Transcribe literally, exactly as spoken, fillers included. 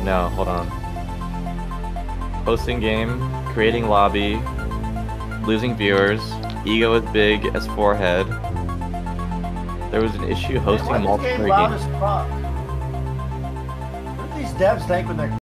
no, hold on. Hosting game, creating lobby, losing viewers, ego as big as forehead. There was an issue hosting Hey, why multiple this game loud games. as fuck? What do these devs think when they're